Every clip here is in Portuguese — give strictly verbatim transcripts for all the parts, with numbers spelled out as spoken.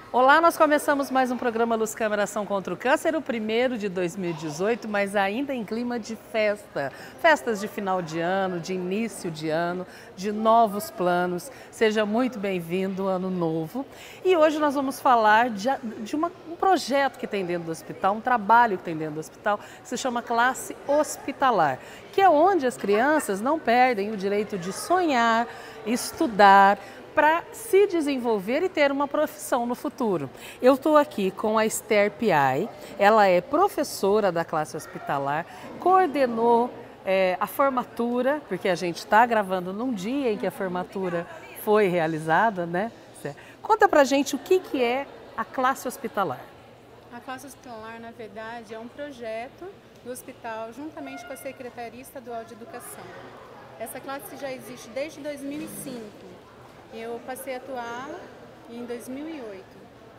Olá, nós começamos mais um programa Luz Câmara Ação contra o Câncer, o primeiro de dois mil e dezoito, mas ainda em clima de festa. Festas de final de ano, de início de ano, de novos planos. Seja muito bem-vindo, ano novo. E hoje nós vamos falar de, de uma, um projeto que tem dentro do hospital, um trabalho que tem dentro do hospital, que se chama Classe Hospitalar, que é onde as crianças não perdem o direito de sonhar, estudar, para se desenvolver e ter uma profissão no futuro. Eu estou aqui com a Esther Piai, ela é professora da classe hospitalar, coordenou é, a formatura, porque a gente está gravando num dia em que a formatura foi realizada, né? Conta pra gente o que, que é a classe hospitalar. A classe hospitalar, na verdade, é um projeto do hospital, juntamente com a Secretaria Estadual de Educação. Essa classe já existe desde dois mil e cinco. Eu passei a atuar em dois mil e oito.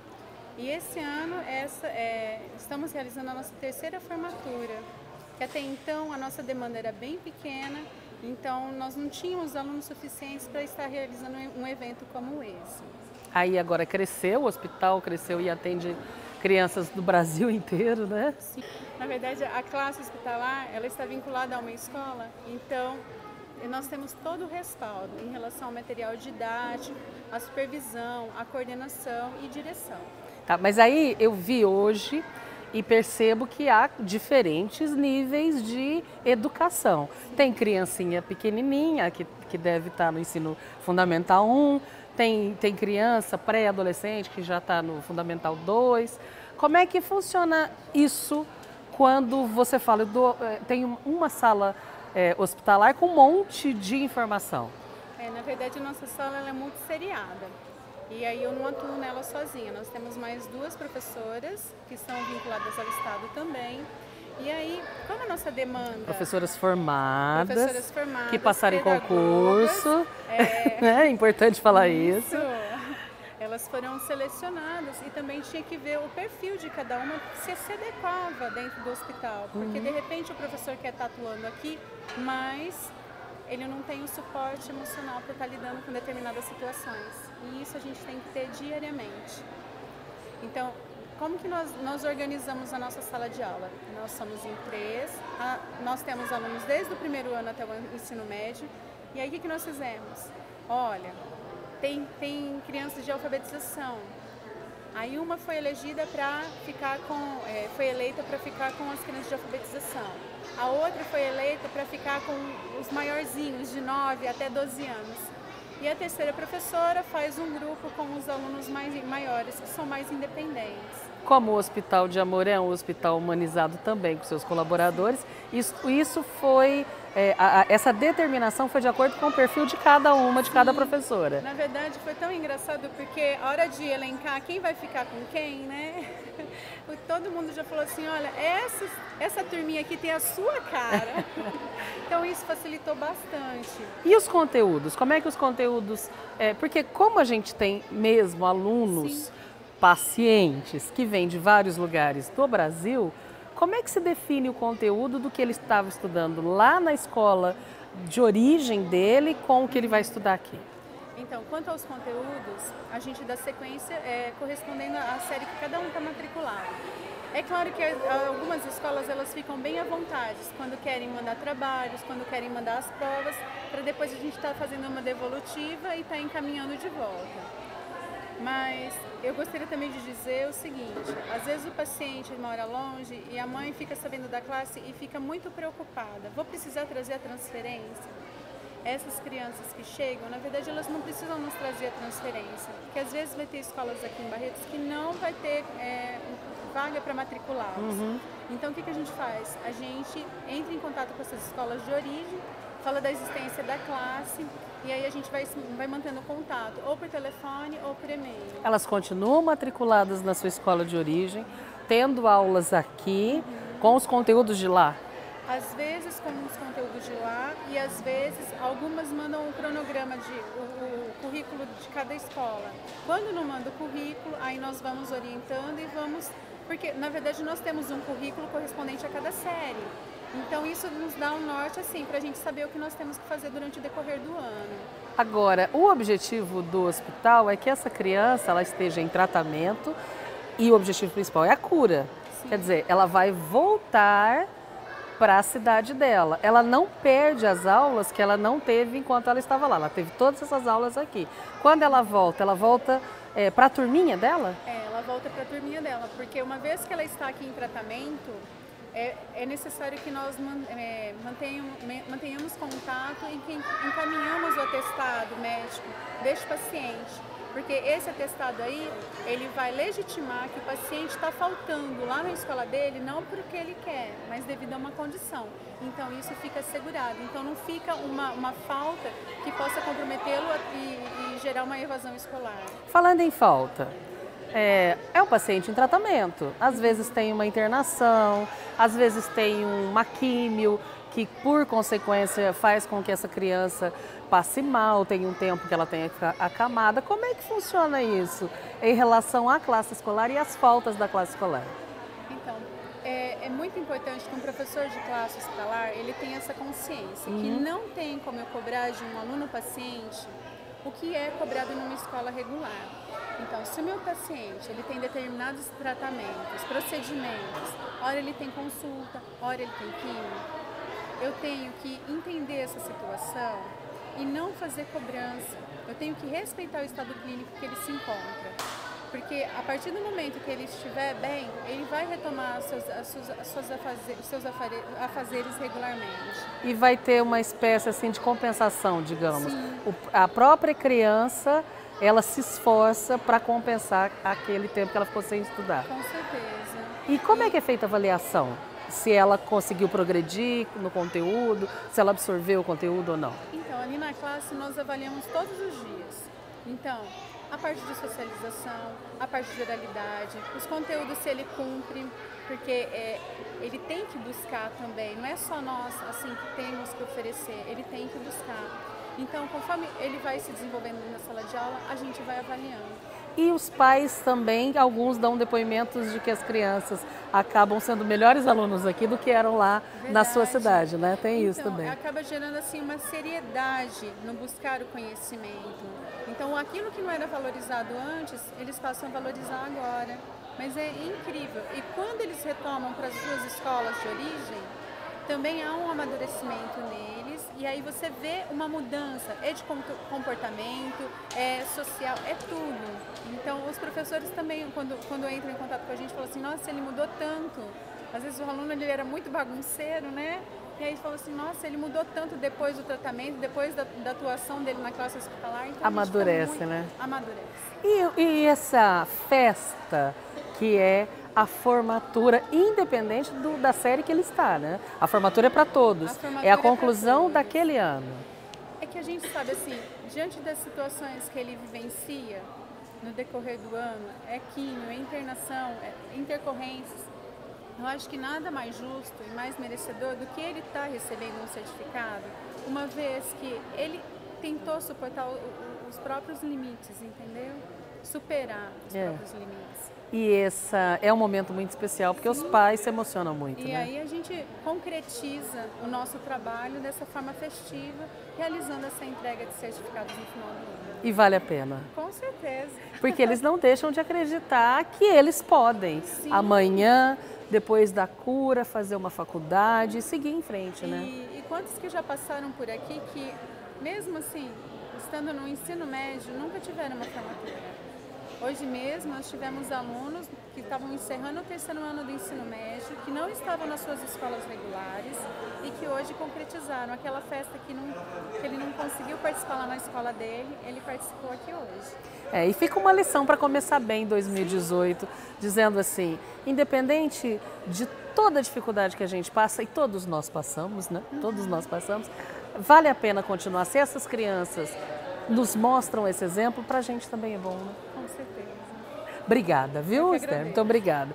E esse ano essa, é, estamos realizando a nossa terceira formatura, que até então a nossa demanda era bem pequena, então nós não tínhamos alunos suficientes para estar realizando um evento como esse. Aí agora cresceu, o hospital cresceu e atende crianças do Brasil inteiro, né? Sim. Na verdade, a classe hospitalar ela está vinculada a uma escola, então nós temos todo o respaldo em relação ao material didático, a supervisão, a coordenação e direção. Tá, mas aí eu vi hoje e percebo que há diferentes níveis de educação. Sim. Tem criancinha pequenininha que, que deve estar no ensino fundamental um, tem, tem criança pré-adolescente que já está no fundamental dois. Como é que funciona isso quando você fala, do, tem uma sala É, hospitalar com um monte de informação? É, na verdade, a nossa sala ela é multisseriada. E aí eu não atuo nela sozinha. Nós temos mais duas professoras que são vinculadas ao Estado também. E aí, como a nossa demanda... Professoras formadas, professoras formadas que passaram em concurso. É, é importante falar isso. isso. Elas foram selecionadas e também tinha que ver o perfil de cada uma, se se adequava dentro do hospital. Porque uhum. de repente o professor quer estar atuando aqui, mas ele não tem o suporte emocional para estar lidando com determinadas situações. E isso a gente tem que ter diariamente. Então, como que nós, nós organizamos a nossa sala de aula? Nós somos em três, a, nós temos alunos desde o primeiro ano até o ensino médio. E aí o que, que nós fizemos? Olha, tem, tem crianças de alfabetização. Aí uma foi elegida para ficar com, é, foi eleita para ficar com as crianças de alfabetização. A outra foi eleita para ficar com os maiorzinhos, de nove até doze anos. E a terceira professora faz um grupo com os alunos mais maiores, que são mais independentes. Como o Hospital de Amor é um hospital humanizado também com seus colaboradores, isso, isso foi, é, a, a, essa determinação foi de acordo com o perfil de cada uma, de Sim. cada professora. Na verdade foi tão engraçado porque a hora de elencar quem vai ficar com quem, né? Todo mundo já falou assim, olha, essa, essa turminha aqui tem a sua cara. Então isso facilitou bastante. E os conteúdos? Como é que os conteúdos... É, porque como a gente tem mesmo alunos... Sim. pacientes que vêm de vários lugares do Brasil, como é que se define o conteúdo do que ele estava estudando lá na escola de origem dele com o que ele vai estudar aqui? Então, quanto aos conteúdos, a gente dá sequência é, correspondendo à série que cada um está matriculado. É claro que algumas escolas elas ficam bem à vontade quando querem mandar trabalhos, quando querem mandar as provas, para depois a gente estar tá fazendo uma devolutiva e estar tá encaminhando de volta. Mas eu gostaria também de dizer o seguinte, às vezes o paciente mora longe e a mãe fica sabendo da classe e fica muito preocupada. Vou precisar trazer a transferência? Essas crianças que chegam, na verdade elas não precisam nos trazer a transferência, porque às vezes vai ter escolas aqui em Barretos que não vai ter é, vaga para matriculá-los. Uhum. Então o que, que a gente faz? A gente entra em contato com essas escolas de origem, fala da existência da classe, e aí a gente vai, vai mantendo contato, ou por telefone ou por e-mail. Elas continuam matriculadas na sua escola de origem, tendo aulas aqui, uhum. com os conteúdos de lá? Às vezes com os conteúdos de lá e às vezes algumas mandam um cronograma, de, o, o currículo de cada escola. Quando não manda o currículo, aí nós vamos orientando e vamos... Porque na verdade nós temos um currículo correspondente a cada série. Então isso nos dá um norte assim, para a gente saber o que nós temos que fazer durante o decorrer do ano. Agora, o objetivo do hospital é que essa criança ela esteja em tratamento e o objetivo principal é a cura. Sim. Quer dizer, ela vai voltar para a cidade dela. Ela não perde as aulas que ela não teve enquanto ela estava lá. Ela teve todas essas aulas aqui. Quando ela volta, ela volta é, para a turminha dela? É, ela volta para a turminha dela, porque uma vez que ela está aqui em tratamento, é, é necessário que nós man, é, mantenhamos, mantenhamos contato e que encaminhamos o atestado médico deste paciente. Porque esse atestado aí, ele vai legitimar que o paciente está faltando lá na escola dele, não porque ele quer, mas devido a uma condição. Então, isso fica assegurado. Então, não fica uma, uma falta que possa comprometê-lo e, e gerar uma evasão escolar. Falando em falta, é, é um paciente em tratamento. Às vezes tem uma internação, às vezes tem uma químio, que por consequência faz com que essa criança passe mal, tem um tempo que ela tenha que ficar acamada. Como é que funciona isso em relação à classe escolar e às faltas da classe escolar? Então, é, é muito importante que um professor de classe escolar ele tenha essa consciência, uhum. que não tem como eu cobrar de um aluno paciente o que é cobrado numa escola regular. Então, se o meu paciente ele tem determinados tratamentos, procedimentos, ora ele tem consulta, ora ele tem química, eu tenho que entender essa situação e não fazer cobrança. Eu tenho que respeitar o estado clínico que ele se encontra. Porque a partir do momento que ele estiver bem, ele vai retomar seus, as suas, as suas afaze, os seus afazeres regularmente. E vai ter uma espécie assim de compensação, digamos. O, a própria criança, ela se esforça para compensar aquele tempo que ela ficou sem estudar. Com certeza. E como e... é que é feita a avaliação? Se ela conseguiu progredir no conteúdo, se ela absorveu o conteúdo ou não? Então, ali na classe nós avaliamos todos os dias. Então, a parte de socialização, a parte de oralidade, os conteúdos se ele cumpre, porque é, ele tem que buscar também, não é só nós assim que temos que oferecer, ele tem que buscar. Então, conforme ele vai se desenvolvendo na sala de aula, a gente vai avaliando. E os pais também, alguns dão depoimentos de que as crianças acabam sendo melhores alunos aqui do que eram lá Verdade. Na sua cidade, né? Tem então, isso também. Acaba gerando assim uma seriedade no buscar o conhecimento. Então, aquilo que não era valorizado antes, eles passam a valorizar agora. Mas é incrível. E quando eles retomam para as suas escolas de origem, também há um amadurecimento neles e aí você vê uma mudança, é de comportamento, é social, é tudo. Então os professores também, quando, quando entram em contato com a gente, falam assim, nossa, ele mudou tanto. Às vezes o aluno ele era muito bagunceiro, né? E aí fala assim, nossa, ele mudou tanto depois do tratamento, depois da, da atuação dele na classe hospitalar. Então amadurece, muito, né? Amadurece. E, e essa festa que é a formatura, independente do, da série que ele está, né? A formatura é para todos, a é a conclusão é daquele ano. É que a gente sabe assim, diante das situações que ele vivencia no decorrer do ano, é químio, é internação, é intercorrências, eu acho que nada mais justo e mais merecedor do que ele estar recebendo um certificado, uma vez que ele tentou suportar o, o, os próprios limites, entendeu? Superar os é. próprios limites. E esse é um momento muito especial, porque Sim. os pais se emocionam muito, E né? aí a gente concretiza o nosso trabalho dessa forma festiva, realizando essa entrega de certificados no final do ano. E vale a pena? Com certeza. Porque eles não deixam de acreditar que eles podem, Sim. amanhã, depois da cura, fazer uma faculdade e seguir em frente, e, né? E quantos que já passaram por aqui que, mesmo assim, estando no ensino médio, nunca tiveram uma formatura? Hoje mesmo nós tivemos alunos que estavam encerrando o terceiro ano do ensino médio, que não estavam nas suas escolas regulares e que hoje concretizaram aquela festa que, não, que ele não conseguiu participar lá na escola dele, ele participou aqui hoje. É, e fica uma lição para começar bem em dois mil e dezoito, dizendo assim, independente de toda a dificuldade que a gente passa, e todos nós passamos, né? Uhum. Todos nós passamos, vale a pena continuar. Se essas crianças nos mostram esse exemplo, para a gente também é bom, né? Com certeza. Obrigada, viu, Esther? Muito obrigada.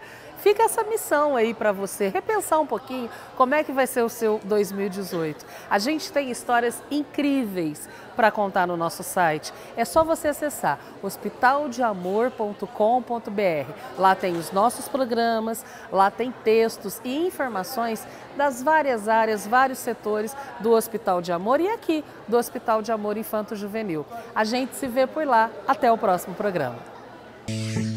fica essa missão aí para você repensar um pouquinho como é que vai ser o seu dois mil e dezoito. A gente tem histórias incríveis para contar no nosso site. É só você acessar hospital de amor ponto com ponto br. Lá tem os nossos programas, lá tem textos e informações das várias áreas, vários setores do Hospital de Amor e aqui do Hospital de Amor Infanto Juvenil. A gente se vê por lá. Até o próximo programa.